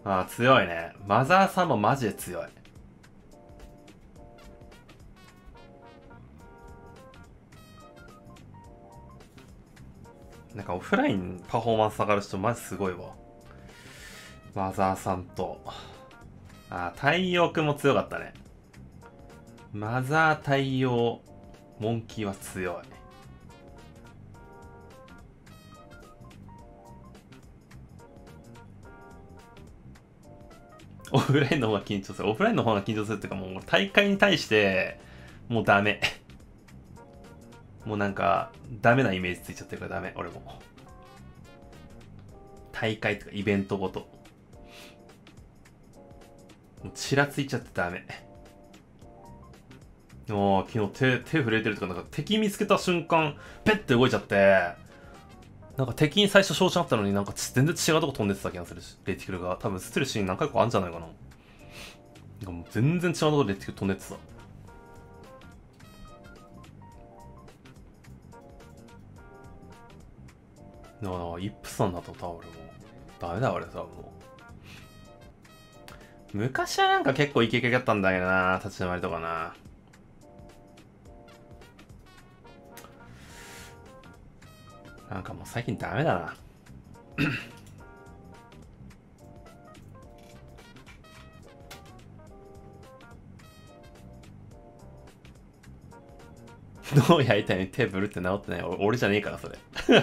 ああ、強いね。マザーさんもマジで強い。なんかオフラインパフォーマンス上がる人マジすごいわ。マザーさんと。ああ、太陽くんも強かったね。マザー太陽、モンキーは強い。オフラインの方が緊張する。オフラインの方が緊張するっていうか、もう大会に対して、もうダメ。もうなんか、ダメなイメージついちゃってるからダメ、俺も。大会とかイベントごと。もうちらついちゃってダメ。もう昨日手震えてるとか、なんか敵見つけた瞬間、ペッて動いちゃって、なんか敵に最初照準あったのになんか全然違うとこ飛んでってた気がするし、レティクルが。多分映ってるシーン何回かあるんじゃないかな。なんかもう全然違うとこレティクル飛んでってた。だからイップさんだと多分俺もダメだ俺多分もう。昔はなんか結構イケイケだったんだけどな、立ち回りとかな。なんかもう最近ダメだな。どうやりたいのに手ブルって治ってない。俺じゃねえからそれ。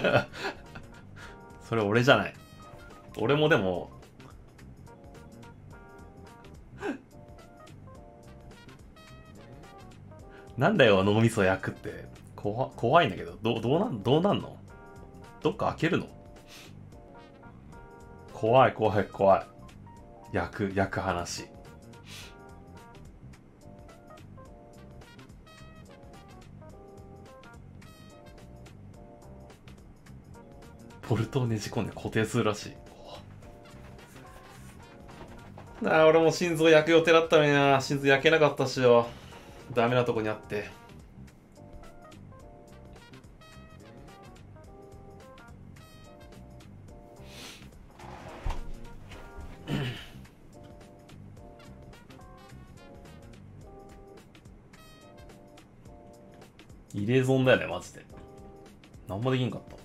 それ俺じゃない。俺もでも、なんだよ脳みそ焼くって。怖いんだけど。どうなんの？どっか開けるの？怖い怖い怖い。焼く話。ボルトをねじ込んで固定するらしい。俺も心臓焼く予定だったのにな。心臓焼けなかったしよ。ダメなとこにあって。入れ損だよね、マジで。なんもできんかった。